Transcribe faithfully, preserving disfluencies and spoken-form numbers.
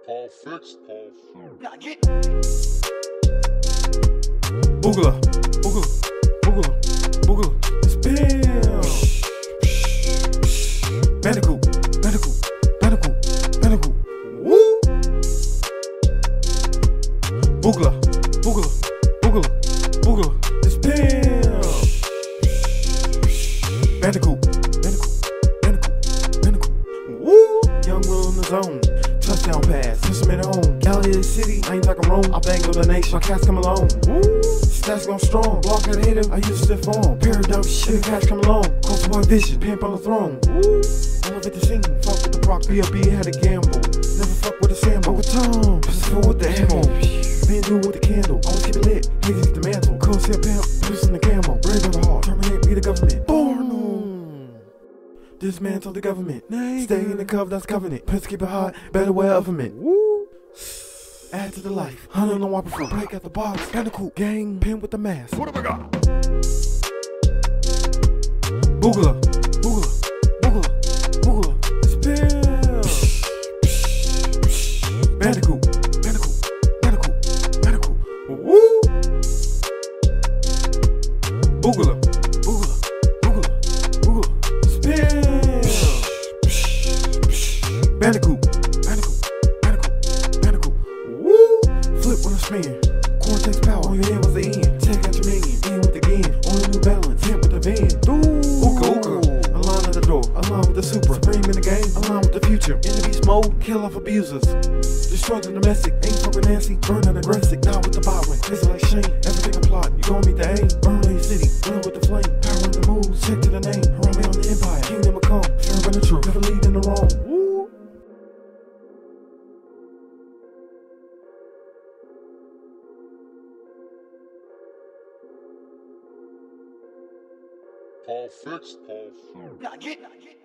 Paul fixed, Paul fixed. Nah, get. Boogla, boogla, boogla, boogla. It's Bill. Bandicoot, Bandicoot, Bandicoot, Bandicoot. Woo. Boogla, boogla, boogla, boogla. It's Bill. Bandicoot, Bandicoot, Bandicoot, Bandicoot. Woo. Young Will in the zone. Touchdown pass, push him at home. Galley City, I ain't talking Rome. I bang with the nation, my cats come along. Woo. Stats going strong, block at hit him, I use stiff form. Paradox shit, cats come along. Cross boy vision, pimp on the throne. Woo. Elevate the scene, fuck with the proc, B L B had a gamble. Never fuck with the sample. Uncle Tom, pistol with the ammo. Been do with the candle, always keep it lit. Hazy the mantle, cool see a pimp, push in the camo. Brave on the heart, terminate, be the government. Born on. Dismantle the government. Nigga. Stay in the cove, that's covenant. Prince keep it hot, better wear ovenment. Woo. Add to the life. Hundred on whopper fruit. Break out the box. Bandicoot. Gang. Pin with the mask. What have I got? Boogla. Boogla. Boogla. Boogla. It's Bill. Bandicoot. Bandicoot. Bandicoot. Bandicoot. Woo. Boogla. Boogla. Boogla. Boogla. It's Bill. Bandicoot. Man. Cortex power on your head was the end. Check out your minion, in with the game. On a New Balance, hit with the van. Ooka ooka. Align at the door, align with the super. Supreme in the game, align with the future. In the beast mode, kill off abusers. Destroy the domestic, ain't fuck with Nancy. Burn out aggressive, down with the Byron. Crazy like Shane, everything a plot. You gon' meet the aim. Burn Lane City, run with the flame. Power in the moves, check to the name. Harambe on the empire, kingdom will come. Serve in the truth, never lead in the wrong. Woo. Paul fixed, Paul fixed. Nah, get. Nah, get.